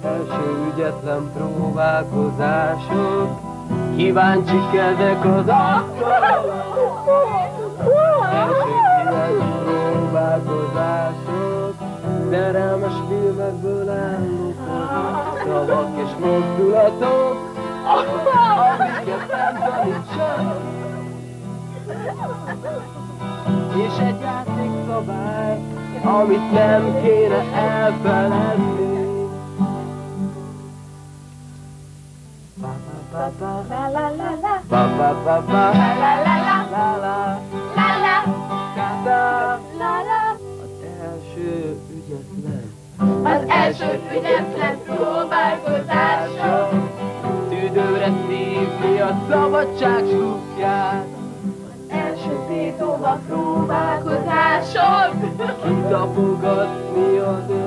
Első ügyetlen próbálkozások, kíváncsi kezek az asztalon. Első kíváncsi próbálkozások, szerelmes filmekből ellopott szavak és mozdulatok, amiket nem tanítsak. És egy játékszabály, amit nem kéne elfeledni. Az első ügyetlen próbálkozások, tüdőre szívni a szabadság súlyát. Az első tétova próbálkozások, kitapogatni az